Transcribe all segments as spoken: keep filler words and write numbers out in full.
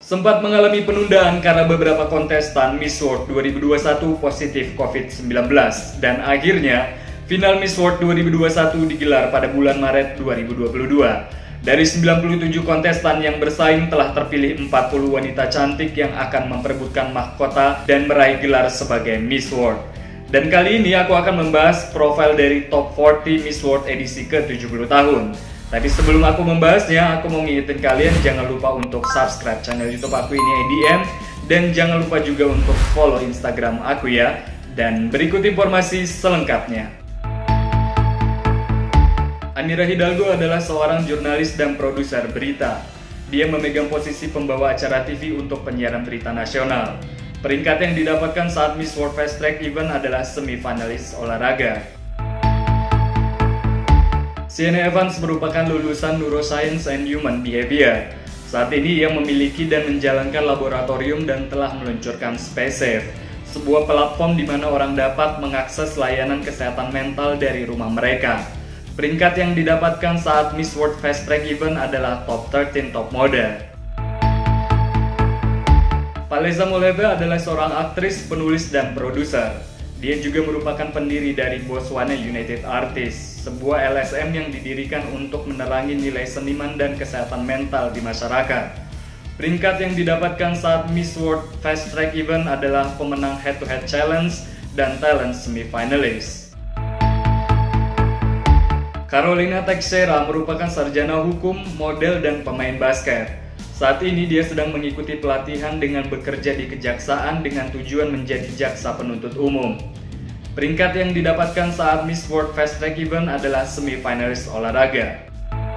Sempat mengalami penundaan karena beberapa kontestan Miss World dua ribu dua puluh satu positif covid sembilan belas dan akhirnya final Miss World dua ribu dua puluh satu digelar pada bulan Maret dua ribu dua puluh dua. Dari sembilan puluh tujuh kontestan yang bersaing telah terpilih empat puluh wanita cantik yang akan memperebutkan mahkota dan meraih gelar sebagai Miss World. Dan kali ini aku akan membahas profil dari Top empat puluh Miss World edisi ke tujuh puluh tahun. Tapi sebelum aku membahasnya, aku mau ngingetin kalian jangan lupa untuk subscribe channel YouTube aku ini A D M dan jangan lupa juga untuk follow Instagram aku ya. Dan berikut informasi selengkapnya. Amira Hidalgo adalah seorang jurnalis dan produser berita. Dia memegang posisi pembawa acara T V untuk penyiaran berita nasional. Peringkat yang didapatkan saat Miss World Fast Track Event adalah semifinalis olahraga. Sienna Evans merupakan lulusan Neuroscience and Human Behavior. Saat ini ia memiliki dan menjalankan laboratorium dan telah meluncurkan SpaceSafe, sebuah platform di mana orang dapat mengakses layanan kesehatan mental dari rumah mereka. Peringkat yang didapatkan saat Miss World Fast Track Event adalah Top tiga belas Top Model. Paleza Moleva adalah seorang aktris, penulis, dan produser. Dia juga merupakan pendiri dari Botswana United Artists, sebuah L S M yang didirikan untuk menerangi nilai seniman dan kesehatan mental di masyarakat. Peringkat yang didapatkan saat Miss World Fast Track Event adalah pemenang Head-to-Head Challenge dan Talent Semifinalist. Carolina Teixeira merupakan sarjana hukum, model, dan pemain basket. Saat ini dia sedang mengikuti pelatihan dengan bekerja di kejaksaan dengan tujuan menjadi jaksa penuntut umum. Peringkat yang didapatkan saat Miss World Fast Track Event adalah semifinalis olahraga.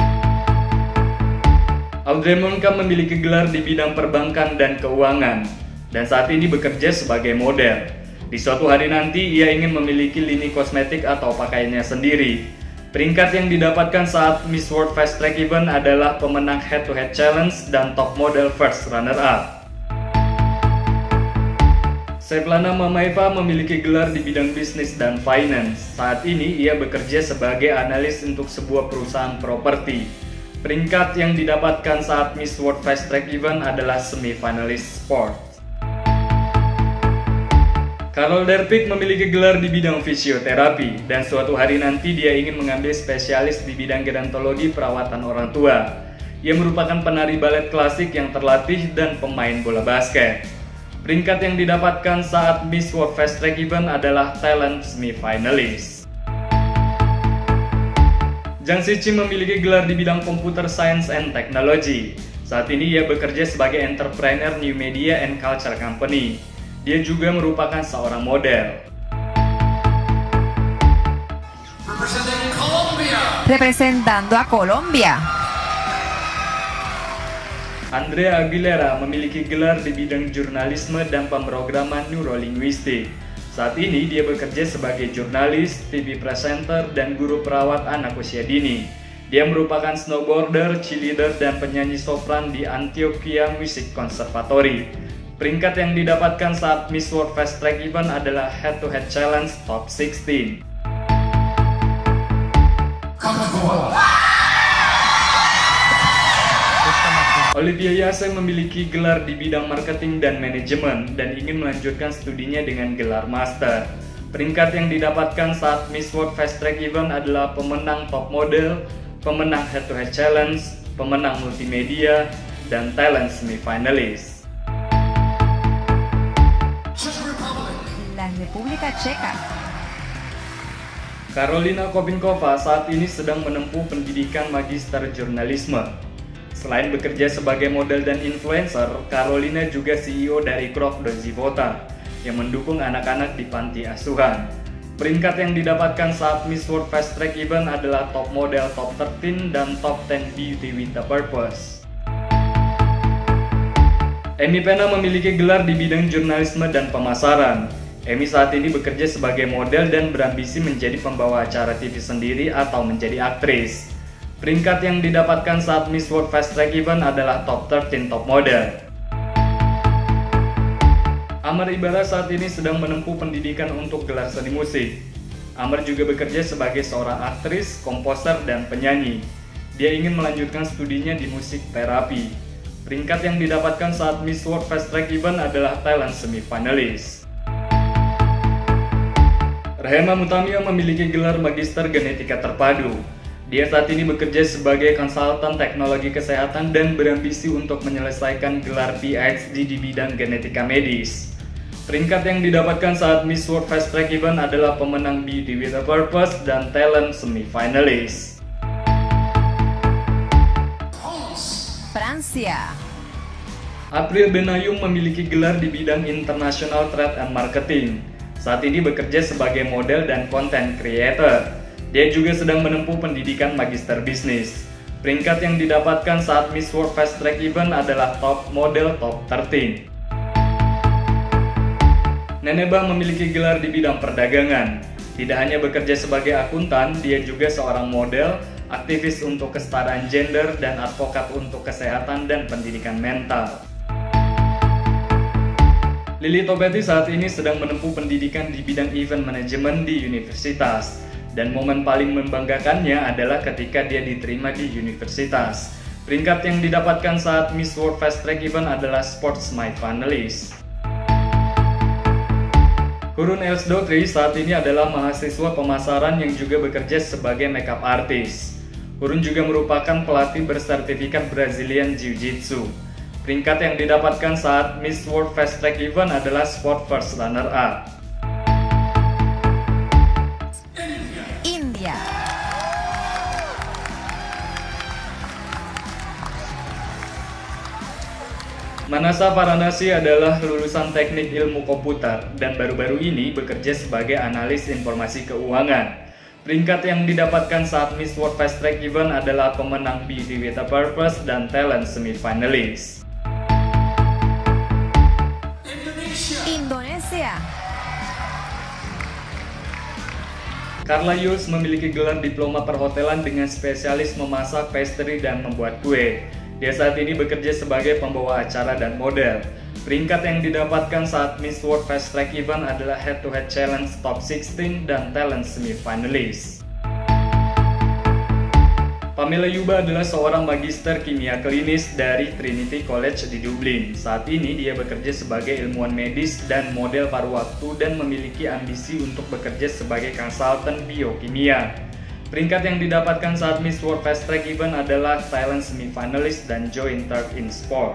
Audrey Munkham memiliki gelar di bidang perbankan dan keuangan, dan saat ini bekerja sebagai model. Di suatu hari nanti ia ingin memiliki lini kosmetik atau pakaiannya sendiri. Peringkat yang didapatkan saat Miss World Fast Track Event adalah pemenang Head-to-Head Challenge dan Top Model First Runner Up. Svetlana Mamaeva memiliki gelar di bidang bisnis dan finance. Saat ini ia bekerja sebagai analis untuk sebuah perusahaan properti. Peringkat yang didapatkan saat Miss World Fast Track Event adalah semifinalis sport. Carol Derpik memiliki gelar di bidang fisioterapi dan suatu hari nanti dia ingin mengambil spesialis di bidang gerontologi perawatan orang tua. Ia merupakan penari balet klasik yang terlatih dan pemain bola basket. Peringkat yang didapatkan saat Miss World Fast Track Event adalah Talent Semifinalist. Zhang Ziqi memiliki gelar di bidang Computer Science and Technology. Saat ini ia bekerja sebagai entrepreneur New Media and Culture Company. Dia juga merupakan seorang model. Representando a Colombia. Andrea Aguilera memiliki gelar di bidang jurnalisme dan pemrograman neurolinguistik. Saat ini dia bekerja sebagai jurnalis, T V presenter, dan guru perawat anak usia dini. Dia merupakan snowboarder, cheerleader, dan penyanyi sopran di Antioquia Music Conservatory. Peringkat yang didapatkan saat Miss World Fast Track Event adalah Head-to-Head Challenge Top enam belas. Olivia Yase memiliki gelar di bidang marketing dan manajemen dan ingin melanjutkan studinya dengan gelar master. Peringkat yang didapatkan saat Miss World Fast Track Event adalah pemenang Top Model, pemenang Head-to-Head Challenge, pemenang multimedia, dan Talent Semifinalist. Republika Ceka. Karolina Kopinkova saat ini sedang menempuh pendidikan magister jurnalisme. Selain bekerja sebagai model dan influencer, Carolina juga C E O dari Krov Dozivota yang mendukung anak-anak di panti asuhan. Peringkat yang didapatkan saat Miss World Fast Track Event adalah Top Model Top tiga belas dan Top sepuluh Beauty with a Purpose. Amy Pena memiliki gelar di bidang jurnalisme dan pemasaran. Amy saat ini bekerja sebagai model dan berambisi menjadi pembawa acara T V sendiri atau menjadi aktris. Peringkat yang didapatkan saat Miss World Fast Track Event adalah Top tiga belas Top Model. Amar Ibarra saat ini sedang menempuh pendidikan untuk gelar seni musik. Amar juga bekerja sebagai seorang aktris, komposer, dan penyanyi. Dia ingin melanjutkan studinya di musik terapi. Peringkat yang didapatkan saat Miss World Fast Track Event adalah talent semifinalist. Rahema Mutamio memiliki gelar Magister Genetika Terpadu. Dia saat ini bekerja sebagai konsultan teknologi kesehatan dan berambisi untuk menyelesaikan gelar P H D di bidang genetika medis. Peringkat yang didapatkan saat Miss World Fast Track Event adalah pemenang Beauty with a Purpose dan talent semifinalist. Francia. April Benayoum memiliki gelar di bidang International Trade and Marketing. Saat ini bekerja sebagai model dan content creator. Dia juga sedang menempuh pendidikan Magister Bisnis. Peringkat yang didapatkan saat Miss World Fast Track Event adalah Top Model Top tiga belas. Nenebah memiliki gelar di bidang perdagangan. Tidak hanya bekerja sebagai akuntan, dia juga seorang model, aktivis untuk kesetaraan gender, dan advokat untuk kesehatan dan pendidikan mental. Lily Tobeti saat ini sedang menempuh pendidikan di bidang event management di universitas. Dan momen paling membanggakannya adalah ketika dia diterima di universitas. Peringkat yang didapatkan saat Miss World Fast Track Event adalah Sports My Finalist. Kurun Elsdotri saat ini adalah mahasiswa pemasaran yang juga bekerja sebagai makeup artist. Kurun juga merupakan pelatih bersertifikat Brazilian Jiu-Jitsu. Peringkat yang didapatkan saat Miss World Fast Track Event adalah Sport First Runner Up. India. Manasa Varanasi adalah lulusan teknik ilmu komputer dan baru-baru ini bekerja sebagai analis informasi keuangan. Peringkat yang didapatkan saat Miss World Fast Track Event adalah pemenang Beauty with a Purpose dan talent semifinalist. Indonesia. Carla Yules memiliki gelar diploma perhotelan dengan spesialis memasak, pastry, dan membuat kue. Dia saat ini bekerja sebagai pembawa acara dan model. Peringkat yang didapatkan saat Miss World Fast Track Event adalah Head to Head Challenge Top enam belas dan talent semifinalist. Pamela Yuba adalah seorang magister kimia klinis dari Trinity College di Dublin. Saat ini dia bekerja sebagai ilmuwan medis dan model paruh waktu dan memiliki ambisi untuk bekerja sebagai konsultan biokimia. Peringkat yang didapatkan saat Miss World Fast Track Event adalah talent semifinalist dan joint third in sport.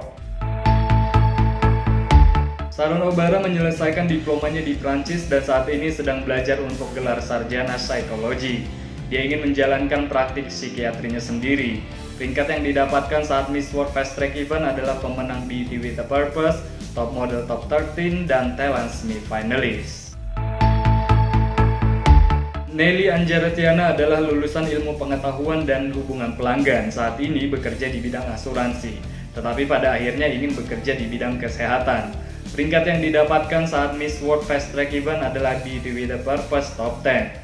Sharon Obara menyelesaikan diplomanya di Prancis dan saat ini sedang belajar untuk gelar sarjana psikologi. Dia ingin menjalankan praktik psikiatrinya sendiri. Peringkat yang didapatkan saat Miss World Fast Track Event adalah pemenang Beauty with a Purpose, Top Model Top tiga belas, dan talent semifinalist. Nelly Anjaratiana adalah lulusan ilmu pengetahuan dan hubungan pelanggan. Saat ini bekerja di bidang asuransi, tetapi pada akhirnya ingin bekerja di bidang kesehatan. Peringkat yang didapatkan saat Miss World Fast Track Event adalah Beauty with a Purpose Top sepuluh.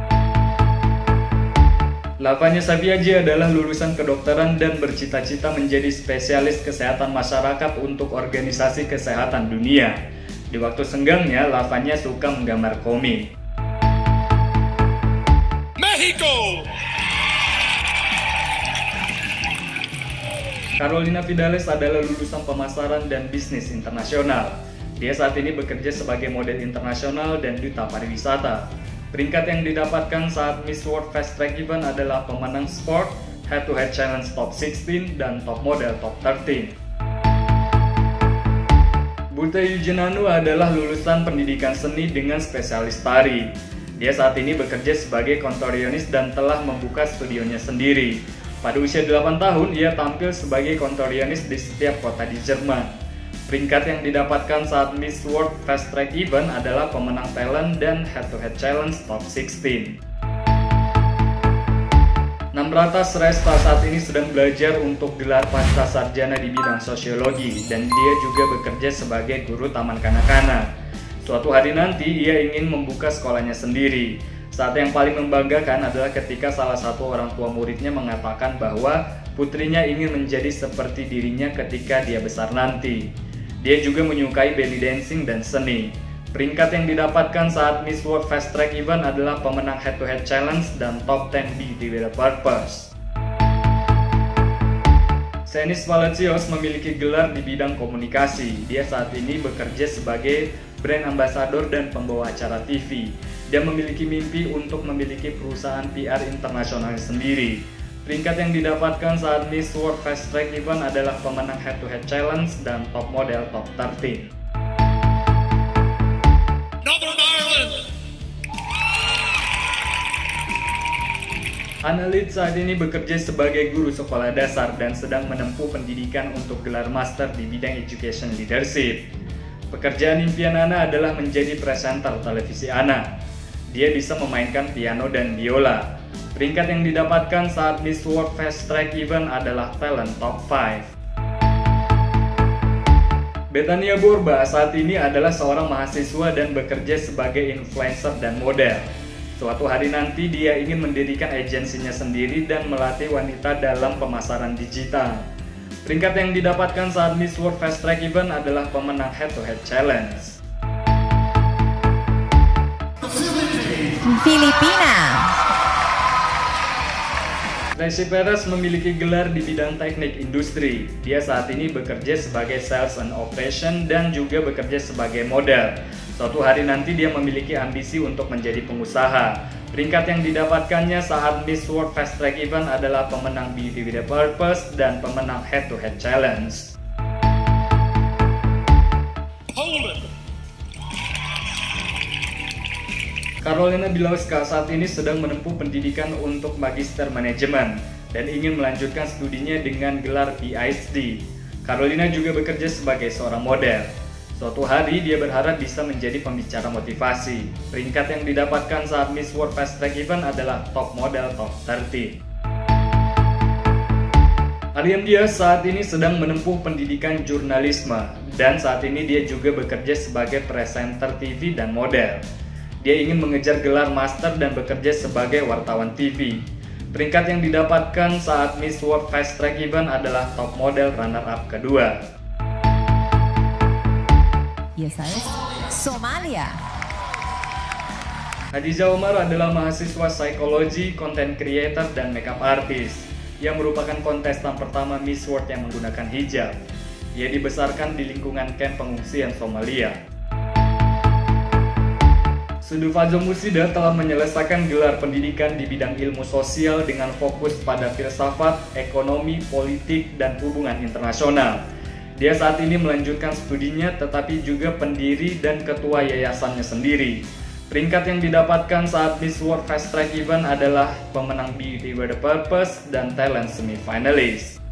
Lavanya Sabiaji adalah lulusan kedokteran dan bercita-cita menjadi spesialis kesehatan masyarakat untuk organisasi kesehatan dunia. Di waktu senggangnya, Lavanya suka menggambar komik. Mexico. Carolina Vidales adalah lulusan pemasaran dan bisnis internasional. Dia saat ini bekerja sebagai model internasional dan duta pariwisata. Peringkat yang didapatkan saat Miss World Fast Track Event adalah pemenang sport, Head to Head Challenge Top enam belas, dan Top Model Top tiga belas. Buta Yujenanu adalah lulusan pendidikan seni dengan spesialis tari. Dia saat ini bekerja sebagai kontorionis dan telah membuka studionya sendiri. Pada usia delapan tahun, ia tampil sebagai kontorionis di setiap kota di Jerman. Peringkat yang didapatkan saat Miss World Fast Track Event adalah pemenang talent dan Head to Head Challenge Top enam belas. Namrata Shrestha saat ini sedang belajar untuk gelar pasca sarjana di bidang sosiologi dan dia juga bekerja sebagai guru taman kanak-kanak. Suatu hari nanti ia ingin membuka sekolahnya sendiri. Saat yang paling membanggakan adalah ketika salah satu orang tua muridnya mengatakan bahwa putrinya ingin menjadi seperti dirinya ketika dia besar nanti. Dia juga menyukai belly dancing dan seni. Peringkat yang didapatkan saat Miss World Fast Track Event adalah pemenang Head to Head Challenge dan Top sepuluh Beauty with a Purpose. Senis Palacios memiliki gelar di bidang komunikasi. Dia saat ini bekerja sebagai brand ambassador dan pembawa acara T V. Dia memiliki mimpi untuk memiliki perusahaan P R internasional sendiri. Peringkat yang didapatkan saat Miss World Fast Track Event adalah pemenang Head to Head Challenge dan Top Model Top tiga belas. Northern Ireland. Anna Lead saat ini bekerja sebagai guru sekolah dasar dan sedang menempuh pendidikan untuk gelar master di bidang Education Leadership. Pekerjaan impian Anna adalah menjadi presenter televisi Anna. Dia bisa memainkan piano dan biola. Peringkat yang didapatkan saat Miss World Fast Track Event adalah Talent Top lima. Betania Borba saat ini adalah seorang mahasiswa dan bekerja sebagai influencer dan model. Suatu hari nanti dia ingin mendirikan agensinya sendiri dan melatih wanita dalam pemasaran digital. Peringkat yang didapatkan saat Miss World Fast Track Event adalah pemenang Head to Head Challenge. Filipina. Tracy Perez memiliki gelar di bidang teknik industri. Dia saat ini bekerja sebagai sales and operation dan juga bekerja sebagai model. Suatu hari nanti dia memiliki ambisi untuk menjadi pengusaha. Peringkat yang didapatkannya saat Miss World Fast Track Event adalah pemenang Beauty with a Purpose dan pemenang Head to Head Challenge. Poland. Karolina Bilowska saat ini sedang menempuh pendidikan untuk Magister Manajemen dan ingin melanjutkan studinya dengan gelar P H D. Carolina juga bekerja sebagai seorang model. Suatu hari dia berharap bisa menjadi pembicara motivasi. Peringkat yang didapatkan saat Miss World Fast Track Event adalah Top Model Top tiga belas. Aryan Diaz saat ini sedang menempuh pendidikan jurnalisme dan saat ini dia juga bekerja sebagai presenter T V dan model. Dia ingin mengejar gelar master dan bekerja sebagai wartawan T V. Peringkat yang didapatkan saat Miss World Fast Track Event adalah Top Model Runner-up kedua. Y esa es Somalia. Hadiza Omar adalah mahasiswa psikologi, content creator, dan makeup artist yang merupakan kontestan pertama Miss World yang menggunakan hijab. Ia dibesarkan di lingkungan kamp pengungsian Somalia. Sudufazo Musida telah menyelesaikan gelar pendidikan di bidang ilmu sosial dengan fokus pada filsafat, ekonomi, politik, dan hubungan internasional. Dia saat ini melanjutkan studinya tetapi juga pendiri dan ketua yayasannya sendiri. Peringkat yang didapatkan saat Miss World Fast Track Event adalah pemenang Beauty with a Purpose dan Talent Semi-Finalist.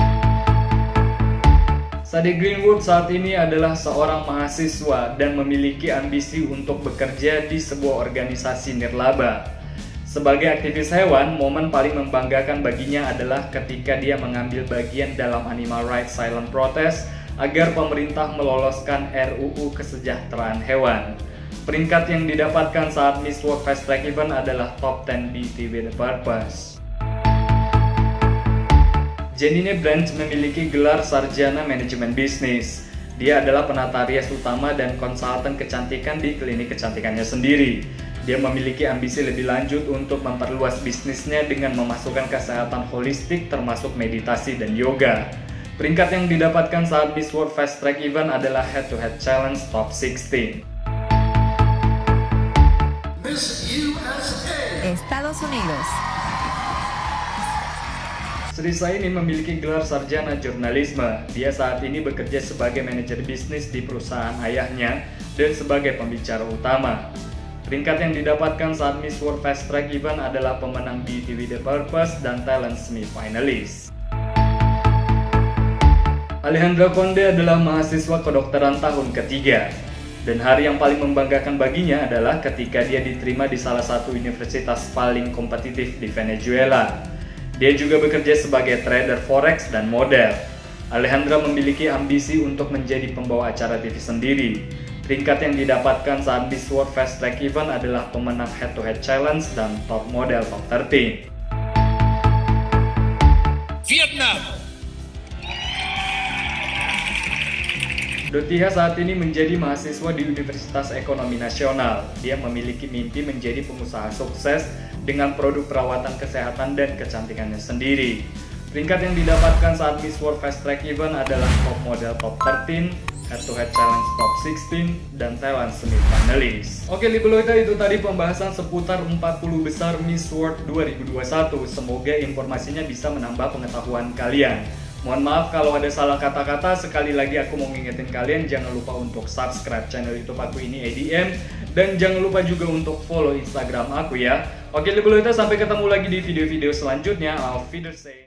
Sadie Greenwood saat ini adalah seorang mahasiswa dan memiliki ambisi untuk bekerja di sebuah organisasi nirlaba. Sebagai aktivis hewan, momen paling membanggakan baginya adalah ketika dia mengambil bagian dalam Animal Rights Silent Protest agar pemerintah meloloskan R U U kesejahteraan hewan. Peringkat yang didapatkan saat Miss World Fast Track Event adalah Top sepuluh Beauty with a Purpose. Janine Branch memiliki gelar sarjana manajemen bisnis. Dia adalah penata rias utama dan konsultan kecantikan di klinik kecantikannya sendiri. Dia memiliki ambisi lebih lanjut untuk memperluas bisnisnya dengan memasukkan kesehatan holistik termasuk meditasi dan yoga. Peringkat yang didapatkan saat Miss World Fast Track Event adalah Head to Head Challenge Top enam belas. Miss U S A. Estados Unidos. Sri Saini memiliki gelar sarjana jurnalisme. Dia saat ini bekerja sebagai manajer bisnis di perusahaan ayahnya dan sebagai pembicara utama. Peringkat yang didapatkan saat Miss World Fast Track Event adalah pemenang Beauty with a Purpose dan Talent Semi-Finalist. Alejandra Conde adalah mahasiswa kedokteran tahun ketiga. Dan hari yang paling membanggakan baginya adalah ketika dia diterima di salah satu universitas paling kompetitif di Venezuela. Dia juga bekerja sebagai trader forex dan model. Alejandra memiliki ambisi untuk menjadi pembawa acara T V sendiri. Peringkat yang didapatkan saat Miss World Fast Track Event adalah pemenang Head to Head Challenge dan Top Model Top tiga belas. Vietnam. Dotia saat ini menjadi mahasiswa di Universitas Ekonomi Nasional. Dia memiliki mimpi menjadi pengusaha sukses dengan produk perawatan kesehatan dan kecantikannya sendiri. Peringkat yang didapatkan saat Miss World Fast Track Event adalah Top Model Top tiga belas, Head to Head Challenge Top enam belas, dan Thailand Semi-Finalist. Oke Libeloida, itu tadi pembahasan seputar empat puluh besar Miss World dua ribu dua puluh satu. Semoga informasinya bisa menambah pengetahuan kalian. Mohon maaf kalau ada salah kata-kata. Sekali lagi aku mau ngingetin kalian, jangan lupa untuk subscribe channel YouTube aku ini A D M, dan jangan lupa juga untuk follow Instagram aku ya. Oke Libeloida, sampai ketemu lagi di video-video selanjutnya. Auf Wiedersehen.